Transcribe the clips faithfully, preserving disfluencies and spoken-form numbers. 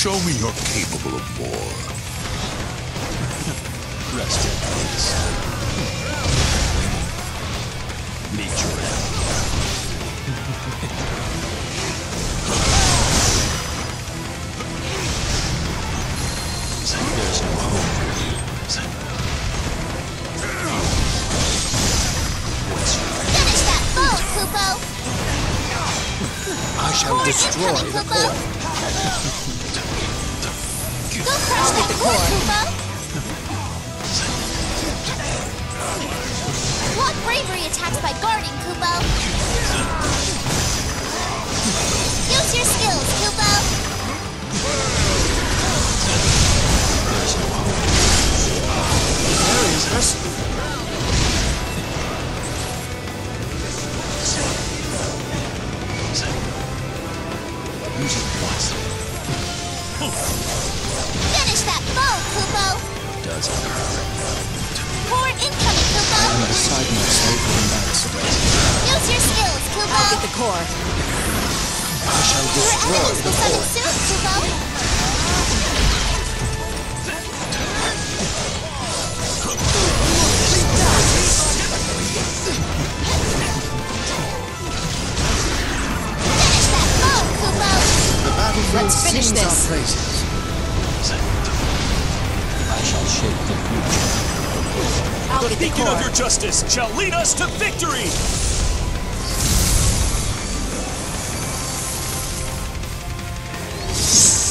Show me you're capable of more. Rest in peace. Meet your end. There's no hope for you. What's your Finish that foe, Kupo! I shall Core destroy incoming, the Kupo! core. Go crush that core, Kupo! Block bravery attacks by guarding, Kupo! Use your skills, Kupo! There's no hope. Where is this? Use it once. Finish that foe, Kupo! Doesn't hurt. Core incoming, Kupo! I'm beside myself in embarrassment. Use your skills, Kupo! I'll get the core. I shall Your destroy enemies the will summon core. soon, Kupo! Finish that foe, Kupo! The battlefield Let's finish sings this. our praises. I shall shape the future. I'll The get the beacon core. of your justice shall lead us to victory!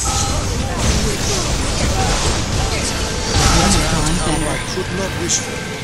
Things are going better. I could not wish for.